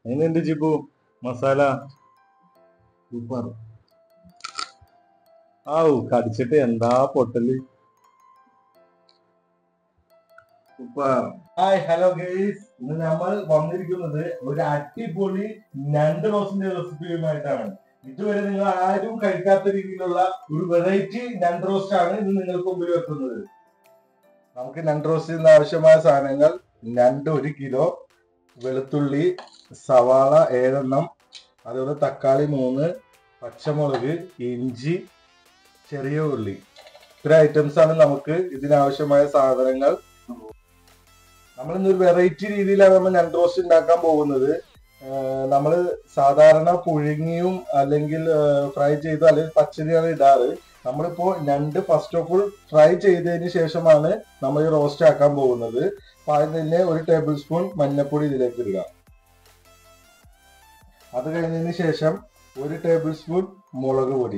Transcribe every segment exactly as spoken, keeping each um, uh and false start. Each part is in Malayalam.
എങ്ങനെയുണ്ട് ജിബു മസാല? സൂപ്പർ. ആവു കടിച്ചിട്ട് എന്താ പൊട്ടല്. സൂപ്പർ. ഹായ് ഹലോ ഗൈസ്, ഇന്ന് നമ്മൾ വന്നിരിക്കുന്നത് ഒരു അടിപൊളി ഞണ്ട് റോസ്റ്റിന്റെ റെസിപ്പിയുമായിട്ടാണ്. ഇതുവരെ നിങ്ങൾ ആരും കഴിക്കാത്ത രീതിയിലുള്ള ഒരു വെറൈറ്റി ഞണ്ട് റോസ്റ്റ് ആണ് ഇന്ന് നിങ്ങൾക്ക് മുമ്പിൽ വെക്കുന്നത്. നമുക്ക് ഞണ്ട് റോസ്റ്റിന് ആവശ്യമായ സാധനങ്ങൾ: ഞണ്ട് ഒരു കിലോ, വെളുത്തുള്ളി, സവാള ഏഴെണ്ണം, അതുപോലെ തക്കാളി മൂന്ന്, പച്ചമുളക്, ഇഞ്ചി, ചെറിയ ഉള്ളി. ഇത്ര ഐറ്റംസ് ആണ് നമുക്ക് ഇതിനാവശ്യമായ സാധനങ്ങൾ. നമ്മൾ ഇന്നൊരു വെറൈറ്റി രീതിയിലാണ് നമ്മൾ ഞണ്ട് റോസ്റ്റ് ഉണ്ടാക്കാൻ പോകുന്നത്. നമ്മൾ സാധാരണ പുഴുങ്ങിയും അല്ലെങ്കിൽ ഫ്രൈ ചെയ്തോ അല്ലെങ്കിൽ പച്ചരിയാണ് ഇടാറ്. നമ്മളിപ്പോ ഞണ്ട് ഫസ്റ്റ് ഓഫ് ഓൾ ഫ്രൈ ചെയ്തതിന് ശേഷമാണ് നമ്മൾ ഈ റോസ്റ്റ് ആക്കാൻ പോകുന്നത്. അപ്പൊ അതിന് തന്നെ ഒരു ടേബിൾ സ്പൂൺ മഞ്ഞൾപ്പൊടി ഇതിലേക്ക് ഇടുക. അത് കഴിഞ്ഞതിന് ശേഷം ഒരു ടേബിൾ സ്പൂൺ മുളക് പൊടി,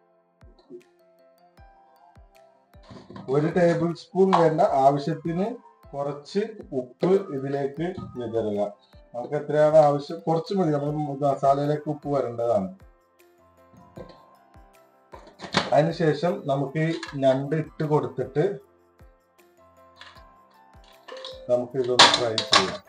ഒരു ടേബിൾ സ്പൂൺ വേണ്ട ആവശ്യത്തിന് കുറച്ച് ഉപ്പ് ഇതിലേക്ക് വിതറുക. നമുക്ക് എത്രയാണ് ആവശ്യം കുറച്ച് മതി, നമ്മൾ മസാലയിലേക്ക് ഉപ്പ് വരേണ്ടതാണ്. അതിനുശേഷം നമുക്ക് ഈ ഞണ്ട് ഇട്ട് കൊടുത്തിട്ട് നമുക്ക് ഇതൊന്ന് ഫ്രൈ ചെയ്യാം.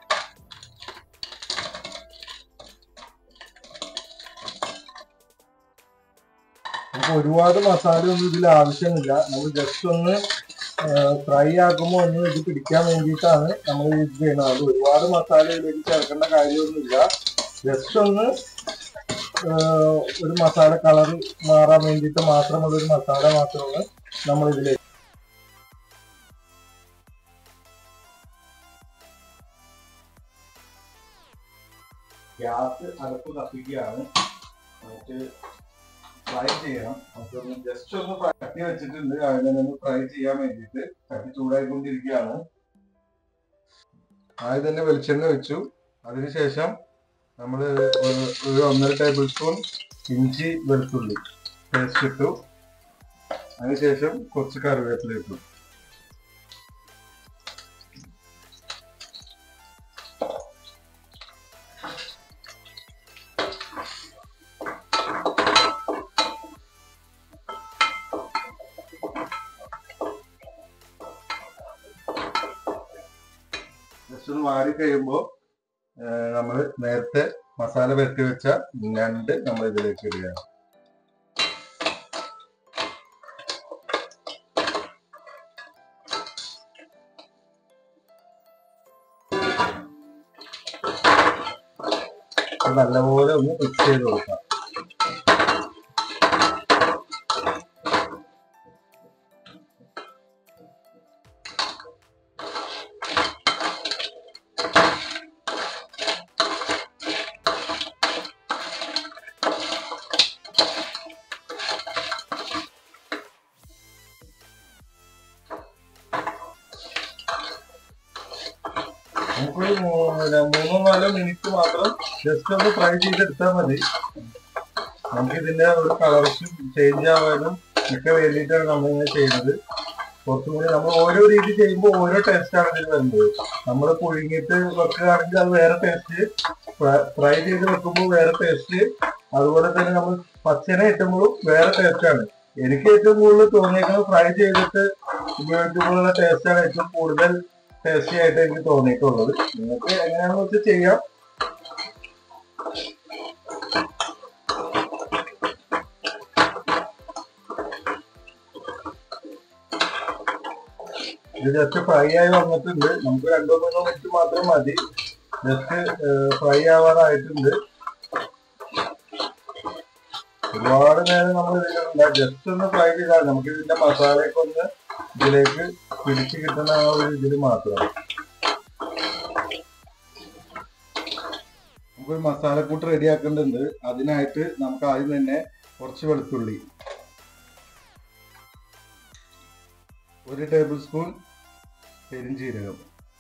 നമുക്ക് ഒരുപാട് മസാല ഒന്നും ഇതിൽ ആവശ്യമില്ല. നമ്മൾ ജസ്റ്റ് ഒന്ന് ഫ്രൈ ആക്കുമ്പോൾ ഒന്ന് ഇത് പിടിക്കാൻ വേണ്ടിയിട്ടാണ് നമ്മൾ ഇത് ചെയ്യുന്നത്. അത് ഒരുപാട് മസാല ഇതിലേക്ക് ചേർക്കേണ്ട കാര്യമൊന്നുമില്ല. ജസ്റ്റ് ഒന്ന് ഒരു മസാല കളർ മാറാൻ വേണ്ടിയിട്ട് മാത്രമുള്ള ഒരു മസാല മാത്രമാണ് നമ്മൾ ഇതിലേക്ക്. ഗ്യാസ് അടുപ്പ് കത്തിക്കുകയാണ്. നമുക്ക് ഫ്രൈ ചെയ്യണം. നമുക്കൊന്ന് ജസ്റ്റ് ഒന്ന് കത്തി വെച്ചിട്ടുണ്ട്, അതിനെ ഒന്ന് ഫ്രൈ ചെയ്യാൻ വേണ്ടിയിട്ട്. കത്തി ചൂടായിക്കൊണ്ടിരിക്കുകയാണ്. ആദ്യം തന്നെ വെളിച്ചെണ്ണ വെച്ചു. അതിനുശേഷം നമ്മൾ ഒരു ഒന്നര ടേബിൾ സ്പൂൺ ഇഞ്ചി വെളുത്തുള്ളി പേസ്റ്റ് ഇട്ടു. അതിനുശേഷം കുറച്ച് കറിവേപ്പില ഇട്ടു. ജസ്റ്റ് ഒന്ന് മാറി കഴിയുമ്പോൾ നമ്മൾ നേരത്തെ മസാല പെരട്ടി വെച്ച ഞണ്ട് നമ്മൾ ഇതിലേക്ക് ഇടുക. നല്ലപോലെ ഒന്ന് മിക്സ് ചെയ്ത് കൊടുക്കാം. നമുക്കൊരു മൂന്നോ നാലോ മിനിറ്റ് മാത്രം ജസ്റ്റ് ഒന്ന് ഫ്രൈ ചെയ്തെടുത്താൽ മതി. നമുക്ക് ഇതിന്റെ ഒരു കളർസ് ചേഞ്ച് ആവാനും ഒക്കെ വേണ്ടിയിട്ടാണ് നമ്മളിങ്ങനെ ചെയ്യുന്നത്. കുറച്ചും കൂടി നമ്മൾ ഓരോ രീതി ചെയ്യുമ്പോൾ ഓരോ ടേസ്റ്റ് ആണ് ഇതിൽ വരുന്നത്. നമ്മൾ പുഴുങ്ങിയിട്ട് വെക്കുകയാണെങ്കിൽ അത് വേറെ ടേസ്റ്റ്, ഫ്രൈ ചെയ്ത് വെക്കുമ്പോൾ വേറെ ടേസ്റ്റ്, അതുപോലെ തന്നെ നമ്മൾ പച്ചനെ ഇട്ടുമ്പോഴും വേറെ ടേസ്റ്റാണ്. എനിക്ക് ഏറ്റവും കൂടുതൽ തോന്നിയേക്കുന്നത് ഫ്രൈ ചെയ്തിട്ട് ഉപയോഗിക്കുമ്പോഴുള്ള ടേസ്റ്റാണ് ഏറ്റവും കൂടുതൽ ടേസ്റ്റി ആയിട്ട് എനിക്ക് തോന്നിയിട്ടുള്ളത്. നിങ്ങൾക്ക് എങ്ങനെയാണെന്ന് വെച്ചാൽ ചെയ്യാം. ഇത് ജസ്റ്റ് ഫ്രൈ ആയി വന്നിട്ടുണ്ട്. നമുക്ക് രണ്ടോ മൂന്നോ മിനിറ്റ് മാത്രം മതി. ജസ്റ്റ് ഫ്രൈ ആവാറായിട്ടുണ്ട്. ഒരുപാട് നേരം നമ്മൾ ഇതിലുണ്ട്. ജസ്റ്റ് ഒന്ന് ഫ്രൈ ചെയ്താൽ നമുക്ക് ഇതിന്റെ മസാലയൊക്കെ ഒന്ന് ഇതിലേക്ക് പിടിച്ച് കിട്ടുന്ന ആ ഒരു ഇതിൽ മാത്രമാണ്. നമുക്കൊരു മസാലക്കൂട്ട് റെഡി ആക്കേണ്ടതുണ്ട്. അതിനായിട്ട് നമുക്ക് ആദ്യം തന്നെ കുറച്ച് വെളുത്തുള്ളി, ഒരു ടേബിൾ സ്പൂൺ പെരിഞ്ചീരകം,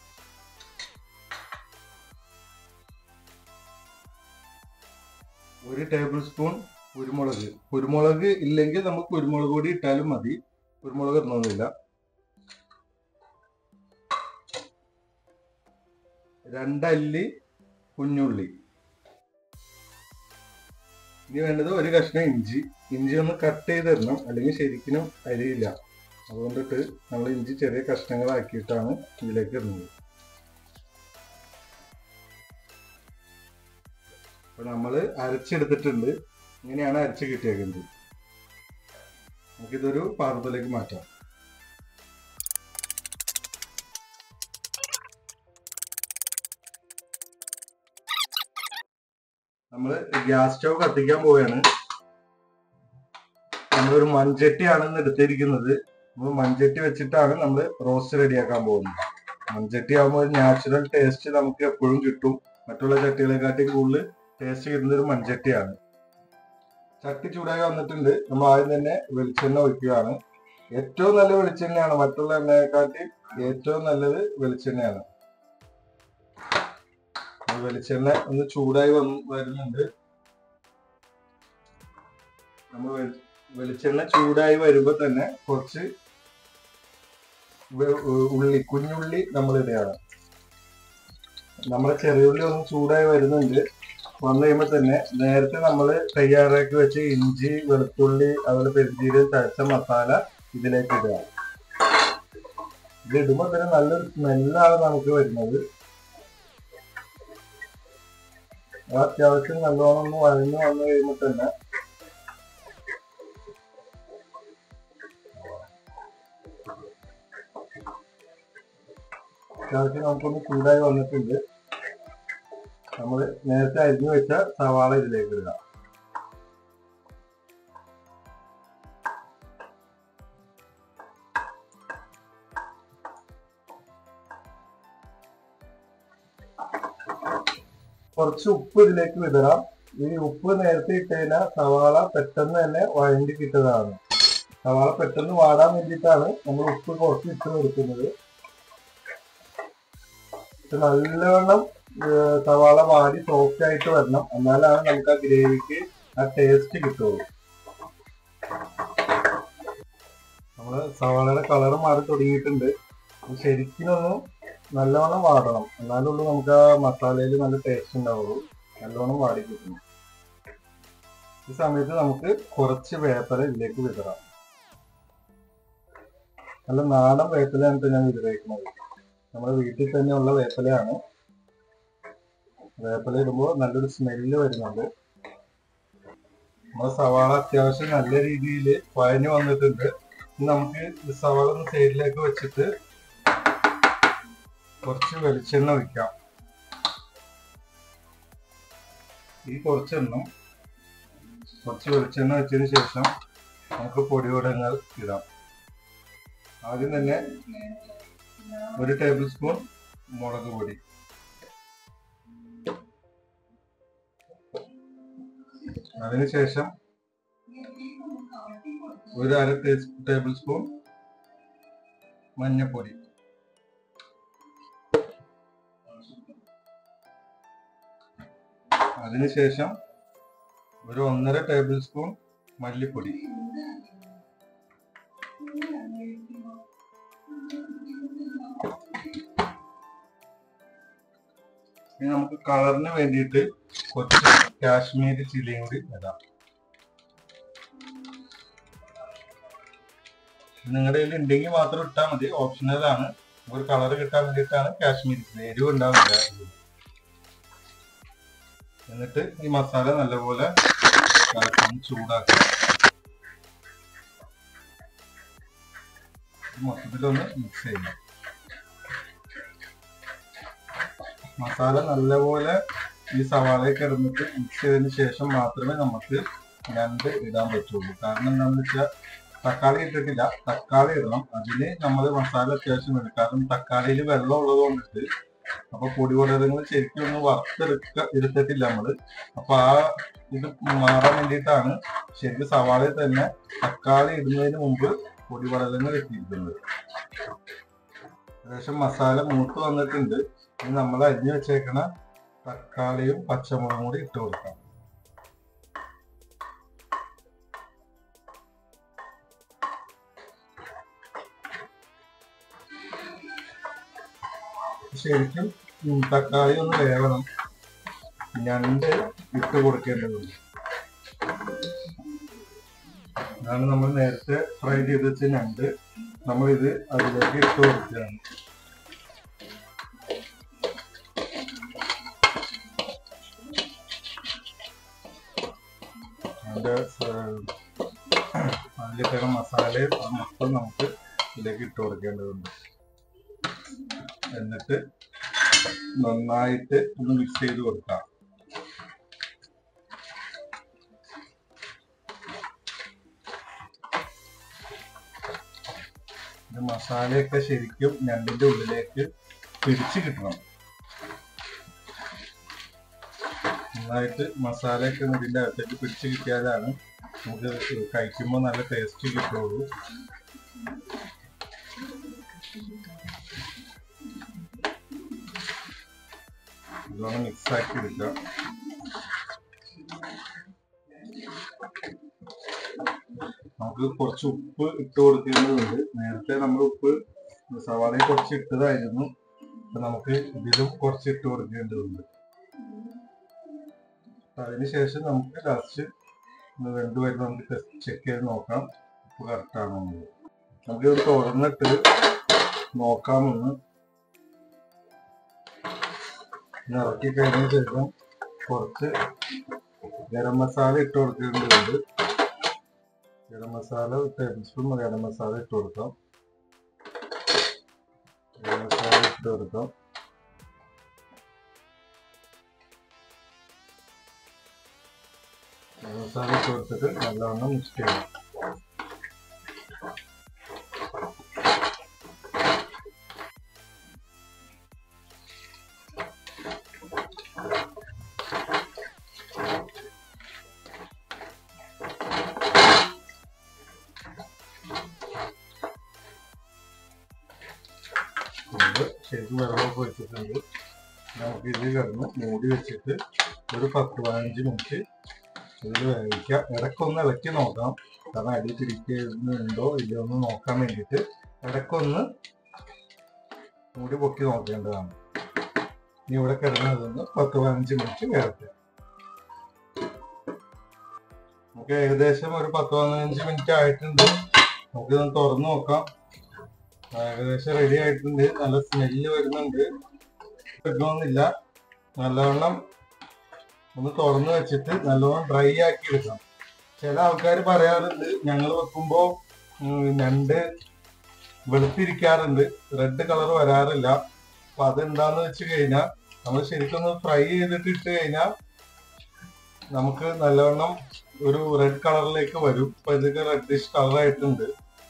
ഒരു ടേബിൾ സ്പൂൺ കുരുമുളക്. കുരുമുളക് ഇല്ലെങ്കിൽ നമുക്ക് കുരുമുളക് പൊടി ഇട്ടാലും മതി, കുരുമുളക് ഇടണമെന്നില്ല. രണ്ടല്ലി കുഞ്ഞുള്ളി, ഇനി വേണ്ടത് ഒരു കഷ്ണം ഇഞ്ചി. ഇഞ്ചി ഒന്ന് കട്ട് ചെയ്ത് തരണം, അല്ലെങ്കിൽ ശരിക്കും അരിയില്ല. അതുകൊണ്ടിട്ട് നമ്മൾ ഇഞ്ചി ചെറിയ കഷ്ണങ്ങളാക്കിയിട്ടാണ് ഇതിലേക്ക് ഇടുന്നത്. അപ്പൊ നമ്മൾ അരച്ചെടുത്തിട്ടുണ്ട്. ഇങ്ങനെയാണ് അരച്ച് കിട്ടിയേക്കുന്നത്. നമുക്കിതൊരു പാത്രത്തിലേക്ക് മാറ്റാം. നമ്മൾ ഗ്യാസ് സ്റ്റവ് കത്തിക്കാൻ പോവുകയാണ്. നമ്മളൊരു മൺചട്ടിയാണ് ഇന്ന് എടുത്തിരിക്കുന്നത്. നമ്മൾ മൺചട്ടി വെച്ചിട്ടാണ് നമ്മൾ റോസ്റ്റ് റെഡിയാക്കാൻ പോകുന്നത്. മൺചട്ടി ആകുമ്പോൾ ഒരു നാച്ചുറൽ ടേസ്റ്റ് നമുക്ക് എപ്പോഴും കിട്ടും. മറ്റുള്ള ചട്ടികളെക്കാട്ടി കൂടുതൽ ടേസ്റ്റ് കിട്ടുന്ന ഒരു മൺചട്ടിയാണ്. ചട്ടി ചൂടായി വന്നിട്ടുണ്ട്. നമ്മൾ ആദ്യം തന്നെ വെളിച്ചെണ്ണ ഒഴിക്കുകയാണ്. ഏറ്റവും നല്ല വെളിച്ചെണ്ണയാണ്, മറ്റുള്ള എണ്ണയെക്കാട്ടി ഏറ്റവും നല്ലത് വെളിച്ചെണ്ണയാണ്. വെളിച്ചെണ്ണ ഒന്ന് ചൂടായി വന്ന് വരുന്നുണ്ട്. നമ്മൾ വെളിച്ചെണ്ണ ചൂടായി വരുമ്പോ തന്നെ കുറച്ച് ഉള്ളി, കുഞ്ഞുള്ളി നമ്മൾ ഇടുകയാണ്. നമ്മുടെ ചെറിയുള്ളി ഒന്ന് ചൂടായി വരുന്നുണ്ട്. വന്നു കഴിയുമ്പോ തന്നെ നേരത്തെ നമ്മൾ തയ്യാറാക്കി വെച്ച ഇഞ്ചി, വെളുത്തുള്ളി, അതുപോലെ പെരുംജീരകം, ചതച്ച മസാല ഇതിലേക്ക് ഇടുക. ഇത് ഇടുമ്പോ തന്നെ നല്ലൊരു സ്മെല്ലാണ് നമുക്ക് വരുന്നത്. അത്യാവശ്യം നല്ലോണം ഒന്ന് വഴഞ്ഞു വന്നു കഴിയുമ്പോ തന്നെ അത്യാവശ്യം നമുക്കൊന്ന് ചൂടായി വന്നിട്ടുണ്ട്. നമ്മൾ നേരത്തെ അരിഞ്ഞു വെച്ച സവാള ഇതിലേക്ക് ഇടുക. കുറച്ച് ഉപ്പ് ഇതിലേക്ക് വിതറാം. ഈ ഉപ്പ് നേരത്തെ ഇട്ട് കഴിഞ്ഞാൽ സവാള പെട്ടെന്ന് തന്നെ വഴണ്ടി കിട്ടുന്നതാണ്. സവാള പെട്ടെന്ന് വാടാൻ വേണ്ടിയിട്ടാണ് നമ്മൾ ഉപ്പ് കുറച്ച് ഇട്ട് കൊടുക്കുന്നത്. നല്ലവണ്ണം സവാള വാടി സോഫ്റ്റ് ആയിട്ട് വരണം, എന്നാലാണ് നമുക്ക് ആ ഗ്രേവിക്ക് ആ ടേസ്റ്റ് കിട്ടുള്ളൂ. നമ്മള് സവാളയുടെ കളർ മാറി തുടങ്ങിയിട്ടുണ്ട്. ശരിക്കും ഒന്ന് നല്ലവണ്ണം വാടണം, എന്നാലുള്ളൂ നമുക്ക് ആ മസാലയിൽ നല്ല ടേസ്റ്റ് ഉണ്ടാവുള്ളൂ. നല്ലവണ്ണം വാടി കിട്ടുന്നു. ഈ സമയത്ത് നമുക്ക് കുറച്ച് വേപ്പില ഇതിലേക്ക് വിതറാം. നല്ല നാടൻ വേപ്പിലയാണ് ഞാൻ വിതറിയിരിക്കുന്നത്. നമ്മുടെ വീട്ടിൽ തന്നെയുള്ള വേപ്പിലയാണ്. വേപ്പില ഇടുമ്പോൾ നല്ലൊരു സ്മെല്ല് വരുന്നുണ്ട്. നമ്മുടെ സവാള അത്യാവശ്യം നല്ല രീതിയിൽ വഴഞ്ഞു വന്നിട്ടുണ്ട്. നമുക്ക് സവാള ഒന്ന് സൈഡിലേക്ക് വെച്ചിട്ട് കുറച്ച് വെളിച്ചെണ്ണ ഒഴിക്കാം. ഈ കുറച്ചെണ്ണം കുറച്ച് വെളിച്ചെണ്ണ വെച്ചതിന് ശേഷം നമുക്ക് പൊടിവടങ്ങൾ ഇടാം. ആദ്യം തന്നെ ഒരു ടേബിൾ സ്പൂൺ മുളക് പൊടി, അതിനുശേഷം ഒരു അര ടേബിൾ സ്പൂൺ മഞ്ഞൾപ്പൊടി, അതിനുശേഷം ഒരു ഒന്നര ടേബിൾ സ്പൂൺ മല്ലിപ്പൊടി, ഇനി നമുക്ക് കളറിന് വേണ്ടിയിട്ട് കുറച്ച് കാശ്മീരി ചില്ലിയും കൂടി ഇടാം. നിങ്ങളുടെ കയ്യിൽ ഉണ്ടെങ്കിൽ മാത്രം ഇട്ടാൽ മതി, ഓപ്ഷണലാണ്. ഒരു കളർ കിട്ടാൻ വേണ്ടിയിട്ടാണ് കാശ്മീരി ചില്ലി. എരിവ് ഉണ്ടാവില്ല. എന്നിട്ട് ഈ മസാല നല്ലപോലെ ചൂടാക്കുക. മൊത്തത്തിലൊന്ന് മിക്സ് ചെയ്യണം. മസാല നല്ലപോലെ ഈ സവാളയൊക്കെ ഇടുന്നിട്ട് മിക്സ് ചെയ്തതിന് ശേഷം മാത്രമേ നമുക്ക് ഞണ്ട് ഇടാൻ പറ്റുള്ളൂ. കാരണം എന്താണെന്ന് വെച്ചാൽ തക്കാളി ഇട്ടിട്ടില്ല, തക്കാളി ഇടണം. അതിന് നമ്മൾ മസാല അത്യാവശ്യം ഇടും. കാരണം തക്കാളിയിൽ വെള്ളം ഉള്ളത് കൊണ്ടിട്ട് അപ്പൊ പൊടിപടലങ്ങൾ ശരിക്കും ഒന്ന് വറുത്തെടുക്ക എടുത്തിട്ടില്ല നമ്മള്. അപ്പൊ ആ ഇത് മാറാൻ വേണ്ടിയിട്ടാണ് ശരിക്കും സവാളയിൽ തന്നെ തക്കാളി ഇടുന്നതിന് മുമ്പ് പൊടിപടലങ്ങൾ ഇട്ടിരിക്കുന്നത്. ഏകദേശം മസാല മൂത്ത് വന്നിട്ടുണ്ട്. ഇനി നമ്മൾ അരിഞ്ഞു വെച്ചേക്കണ തക്കാളിയും പച്ചമുളകും കൂടി ഇട്ട് കൊടുക്കാം. ശരിക്കും തക്കാളി ഒന്ന് വേവണം, ഞണ്ട് ഇട്ട് കൊടുക്കേണ്ടതുണ്ട്. അതാണ് നമ്മൾ നേരത്തെ ഫ്രൈ ചെയ്ത് വെച്ച ഞണ്ട് നമ്മളിത് അതിലേക്ക് ഇട്ട് കൊടുക്കുകയാണ്. അതിൻ്റെ അതിലേക്കുള്ള മസാലയും മൊത്തം നമുക്ക് ഇതിലേക്ക് ഇട്ട് കൊടുക്കേണ്ടതുണ്ട്. എന്നിട്ട് നന്നായിട്ട് ഒന്ന് മിക്സ് ചെയ്ത് കൊടുക്കാം. മസാലയൊക്കെ ശരിക്കും ഞണ്ടിന്റെ ഉള്ളിലേക്ക് പിടിച്ച് കിട്ടണം. നന്നായിട്ട് മസാലയൊക്കെ ഇതിന്റെ അകത്തേക്ക് പിടിച്ച് കിട്ടിയാലാണ് നമുക്ക് കഴിക്കുമ്പോൾ നല്ല ടേസ്റ്റ് കിട്ടുള്ളൂ. ഇതൊന്ന് മിക്സ് ആക്കി എടുക്കാം. നമുക്ക് കുറച്ച് ഉപ്പ് ഇട്ട് കൊടുക്കേണ്ടതുണ്ട്. നേരത്തെ നമ്മൾ ഉപ്പ് സവാളയിൽ കുറച്ച് ഇട്ടതായിരുന്നു. അപ്പൊ നമുക്ക് ഇതിലും കുറച്ച് ഇട്ട് കൊടുക്കേണ്ടതുണ്ട്. അതിനുശേഷം നമുക്ക് ലാസ്റ്റ് രണ്ടുപേരും നമുക്ക് ചെക്ക് ചെയ്ത് നോക്കാം ഉപ്പ് കറക്റ്റാണോ. നമുക്കിത് തുറന്നിട്ട് നോക്കാമെന്ന്. ഇറക്കി കഴിഞ്ഞ ശേഷം കുറച്ച് ഗരം മസാല ഇട്ട് കൊടുക്കേണ്ടതുണ്ട്. ഗരം മസാല ടേബിൾ സ്പൂൺ ഗരം മസാല ഇട്ട് കൊടുക്കാം. ഗരം മസാല ഇട്ട് കൊടുക്കാം. ഗരം മസാല ഇട്ട് കൊടുത്തിട്ട് നല്ലവണ്ണം മിക്സ് ചെയ്യണം. ശരിക്കും വെള്ളമൊക്കെ വെച്ചിട്ടുണ്ട്. നമുക്ക് ഇതിൽ കിടന്ന് മൂടി വെച്ചിട്ട് ഒരു പത്ത് പതിനഞ്ച് മിനിറ്റ് ഇതിൽ വേവിക്കാം. ഇടയ്ക്കൊന്ന് ഇളക്കി നോക്കാം, കാരണം അടി പിടിക്കുന്നുണ്ടോ ഇല്ലയോ ഒന്ന് നോക്കാൻ വേണ്ടിയിട്ട് ഇടയ്ക്കൊന്ന് മൂടി പൊക്കി നോക്കേണ്ടതാണ്. ഇനി ഇവിടെ കിടന്നതൊന്ന് പത്ത് പതിനഞ്ച് മിനിറ്റ് വേവട്ടെ. നമുക്ക് ഏകദേശം ഒരു പത്ത് പതിനഞ്ച് മിനിറ്റ് ആയിട്ടുണ്ട്. നമുക്കിതൊന്ന് തുറന്നു നോക്കാം. ഏകദേശം റെഡി ആയിട്ടുണ്ട്. നല്ല സ്മെല്ല് വരുന്നുണ്ട്. കിട്ടണമെന്നില്ല. നല്ലവണ്ണം ഒന്ന് തുറന്നു വെച്ചിട്ട് നല്ലവണ്ണം ഡ്രൈ ആക്കി എടുക്കണം. ചില ആൾക്കാർ പറയാറുണ്ട് ഞങ്ങൾ വെക്കുമ്പോൾ ഞണ്ട് വെളുത്തിരിക്കാറുണ്ട്, റെഡ് കളർ വരാറില്ല. അപ്പൊ അതെന്താന്ന് വെച്ച് കഴിഞ്ഞാൽ നമ്മൾ ശരിക്കും ഫ്രൈ ചെയ്തിട്ട് ഇട്ട് കഴിഞ്ഞാൽ നമുക്ക് നല്ലവണ്ണം ഒരു റെഡ് കളറിലേക്ക് വരും. ഇപ്പൊ ഇതൊക്കെ റെഡിഷ് കളറായിട്ടുണ്ട്.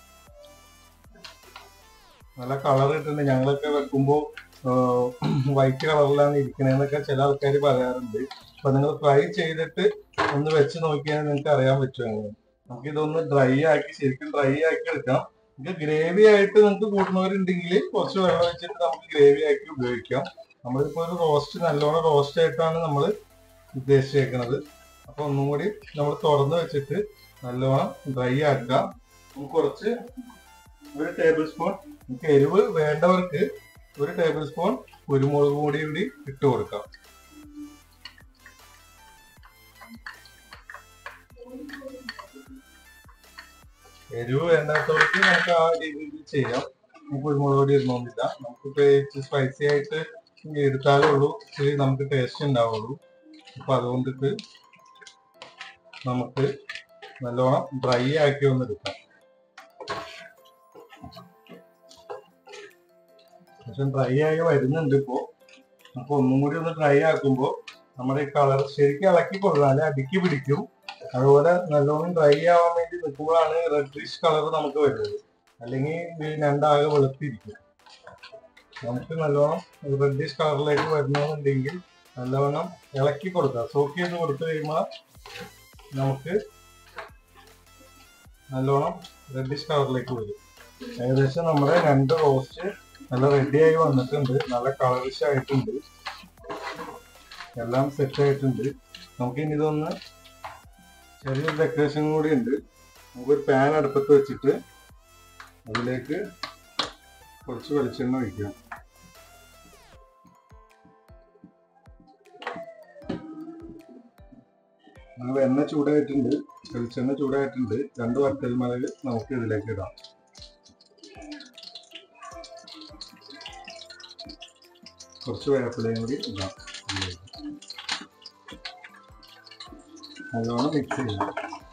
നല്ല കളർ ഇട്ടുണ്ട്. ഞങ്ങളൊക്കെ വെക്കുമ്പോൾ വൈറ്റ് കളറിലാണ് ഇരിക്കണേന്നൊക്കെ ചില ആൾക്കാർ പറയാറുണ്ട്. അപ്പൊ നിങ്ങൾ ഫ്രൈ ചെയ്തിട്ട് ഒന്ന് വെച്ച് നോക്കിയാൽ നിങ്ങൾക്ക് അറിയാൻ പറ്റും. നമുക്ക് ഇതൊന്ന് ഡ്രൈ ആക്കി ശരിക്കും ഡ്രൈ ആക്കി എടുക്കാം. ഇത് ഗ്രേവി ആയിട്ട് നിങ്ങൾക്ക് കൂട്ടുന്നവരുണ്ടെങ്കിൽ കുറച്ച് വെള്ളം വെച്ചിട്ട് നമുക്ക് ഗ്രേവി ആക്കി ഉപയോഗിക്കാം. നമ്മളിപ്പോ ഒരു റോസ്റ്റ് നല്ലോണം റോസ്റ്റ് ആയിട്ടാണ് നമ്മൾ ഉദ്ദേശിച്ചേക്കുന്നത്. അപ്പൊ ഒന്നും കൂടി നമ്മൾ തുറന്ന് വെച്ചിട്ട് നല്ലോണം ഡ്രൈ ആക്കാം. നമുക്ക് കുറച്ച് ഒരു ടേബിൾ സ്പൂൺ, നമുക്ക് എരിവ് വേണ്ടവർക്ക് ഒരു ടേബിൾ സ്പൂൺ കുരുമുളക് പൊടി കൂടി ഇട്ട് കൊടുക്കാം. എരിവ് വേണ്ടാത്തവർക്ക് നമുക്ക് ആ രീതിയിൽ ചെയ്യാം. നമുക്ക് കുരുമുളക് പൊടി ഇടണമെന്നില്ല. നമുക്കിപ്പോ സ്പൈസി ആയിട്ട് എടുത്താലേ ഉള്ളൂ ഇച്ചിരി നമുക്ക് ടേസ്റ്റ് ഉണ്ടാവുള്ളൂ. അപ്പൊ അതുകൊണ്ടിട്ട് നമുക്ക് നല്ലോണം ഡ്രൈ ആക്കി ഒന്ന് എടുക്കാം. പക്ഷെ ഡ്രൈ ആയി വരുന്നുണ്ട് ഇപ്പോ. അപ്പൊ ഒന്നും കൂടി ഒന്ന് ഡ്രൈ ആക്കുമ്പോൾ നമ്മുടെ ഈ കളർ ശരിക്കും ഇളക്കി കൊടുത്താല് അടുക്കി പിടിക്കും. അതുപോലെ നല്ലോണം ഡ്രൈ ആവാൻ വേണ്ടി നിൽക്കുമ്പോഴാണ് റെഡിഷ് കളർ നമുക്ക് വരുന്നത്. അല്ലെങ്കിൽ രണ്ടാകെ വെളുത്തിരിക്കും. നമുക്ക് നല്ലോണം റെഡിഷ് കളറിലേക്ക് വരണമെന്നുണ്ടെങ്കിൽ നല്ലവണ്ണം ഇളക്കി കൊടുക്കുക. സോക്ക് ചെയ്ത് കൊടുത്തു കഴിയുമ്പോൾ നമുക്ക് നല്ലോണം റെഡിഷ് കളറിലേക്ക് വരും. ഏകദേശം നമ്മുടെ രണ്ട് റോസ്റ്റ് നല്ല റെഡിയായി വന്നിട്ടുണ്ട്. നല്ല കളറിഷ് ആയിട്ടുണ്ട്. എല്ലാം സെറ്റ് ആയിട്ടുണ്ട്. നമുക്ക് ഇനി ഇതൊന്ന് ചെറിയൊരു ഡെക്കറേഷൻ കൂടി ഉണ്ട്. നമുക്കൊരു പാൻ അടുപ്പത്ത് വെച്ചിട്ട് അതിലേക്ക് കുറച്ച് വെളിച്ചെണ്ണ ഒഴിക്കാം. എണ്ണ ചൂടായിട്ടുണ്ട്, വെളിച്ചെണ്ണ ചൂടായിട്ടുണ്ട്. രണ്ട് വറ്റൽമുളക് നമുക്ക് ഇതിലേക്ക് ഇടാം. കുറച്ച് വേപ്പിലയും കൂടി ഇടാം. നല്ലോണം മിക്സ് ചെയ്യാം.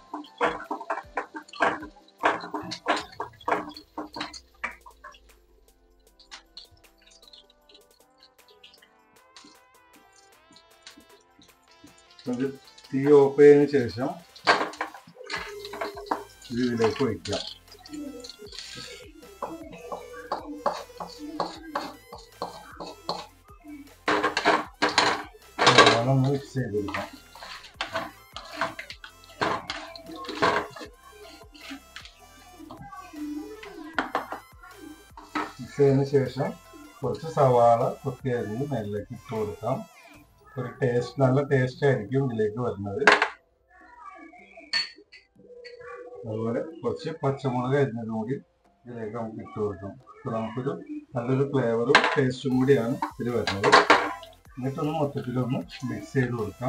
തീ ഓഫ് ചെയ്തതിന് ശേഷം ഇത് ഇതിലേക്ക് ഒഴിക്കാം. ഒന്ന് മിക്സ് ചെയ്തെടുക്കാം. മിക്സ് ചെയ്തതിന് ശേഷം കുറച്ച് സവാള കൊത്തിയരിഞ്ഞ് മേലിലേക്ക് ഇട്ട് കൊടുക്കാം. ഒരു ടേസ്റ്റ്, നല്ല ടേസ്റ്റ് ആയിരിക്കും ഇതിലേക്ക് വരുന്നത്. അതുപോലെ കുറച്ച് പച്ചമുളക് അരിഞ്ഞതും കൂടി ഇതിലേക്ക് നമുക്ക് ഇട്ട് കൊടുക്കാം. അപ്പോൾ നമുക്കൊരു നല്ലൊരു ഫ്ലേവറും ടേസ്റ്റും കൂടിയാണ് ഇതിൽ വരുന്നത്. എന്നിട്ടൊന്ന് മൊത്തത്തിലൊന്ന് മിക്സ് ചെയ്ത് കൊടുക്കാം.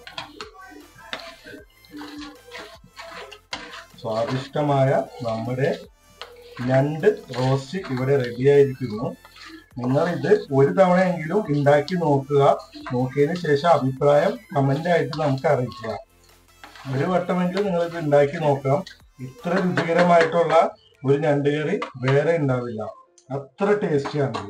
സ്വാദിഷ്ടമായ നമ്മുടെ ഞണ്ട് റോസ്റ്റ് ഇവിടെ റെഡി ആയിരിക്കുന്നു. നിങ്ങൾ ഇത് ഒരു തവണയെങ്കിലും ഉണ്ടാക്കി നോക്കുക. നോക്കിയതിന് ശേഷം അഭിപ്രായം കമന്റ് ആയിട്ട് നമുക്ക് അറിയിക്കുക. ഒരു വട്ടമെങ്കിലും നിങ്ങൾ ഇത് ഉണ്ടാക്കി നോക്കാം. ഇത്ര രുചികരമായിട്ടുള്ള ഒരു ഞണ്ട് കറി വേറെ ഉണ്ടാവില്ല. അത്ര ടേസ്റ്റിയാണ്.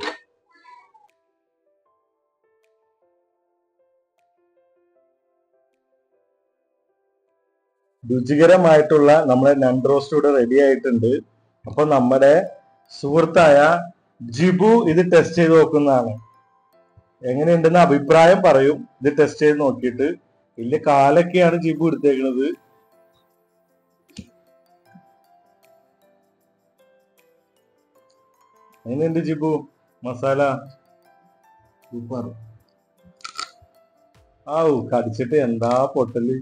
രുചികരമായിട്ടുള്ള നമ്മുടെ ഞണ്ട് റോസ്റ്റ് ഇവിടെ റെഡി ആയിട്ടുണ്ട്. അപ്പൊ നമ്മുടെ സുഹൃത്തായ ജിബു ഇത് ടെസ്റ്റ് ചെയ്ത് നോക്കുന്നതാണ്. എങ്ങനെയുണ്ടെന്ന് അഭിപ്രായം പറയും ഇത് ടെസ്റ്റ് ചെയ്ത് നോക്കിയിട്ട്. വലിയ കാലൊക്കെയാണ് ജിബു എടുത്തേക്കുന്നത്. എങ്ങനെയുണ്ട് ജിബു മസാല? സൂപ്പർ. ആവു കടിച്ചിട്ട് എന്താ പൊട്ടല്.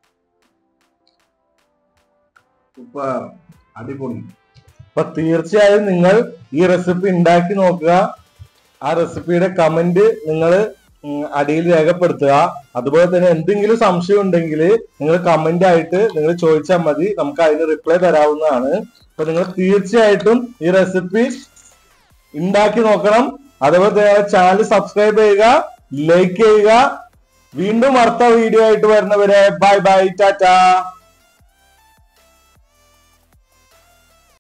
സൂപ്പർ, അടിപൊളി. അപ്പൊ തീർച്ചയായും നിങ്ങൾ ഈ റെസിപ്പി ഉണ്ടാക്കി നോക്കുക. ആ റെസിപ്പിയുടെ കമന്റ് നിങ്ങൾ അടിയിൽ രേഖപ്പെടുത്തുക. അതുപോലെ തന്നെ എന്തെങ്കിലും സംശയം ഉണ്ടെങ്കിൽ നിങ്ങൾ കമന്റ് ആയിട്ട് നിങ്ങൾ ചോദിച്ചാൽ മതി. നമുക്ക് അതിന് റിപ്ലൈ തരാവുന്നതാണ്. അപ്പൊ നിങ്ങൾ തീർച്ചയായിട്ടും ഈ റെസിപ്പി ഉണ്ടാക്കി നോക്കണം. അതുപോലെ തന്നെ ചാനൽ സബ്സ്ക്രൈബ് ചെയ്യുക, ലൈക്ക് ചെയ്യുക. വീണ്ടും അടുത്ത വീഡിയോ ആയിട്ട് വരുന്നവരെ ബൈ ബൈ, ടാറ്റാ.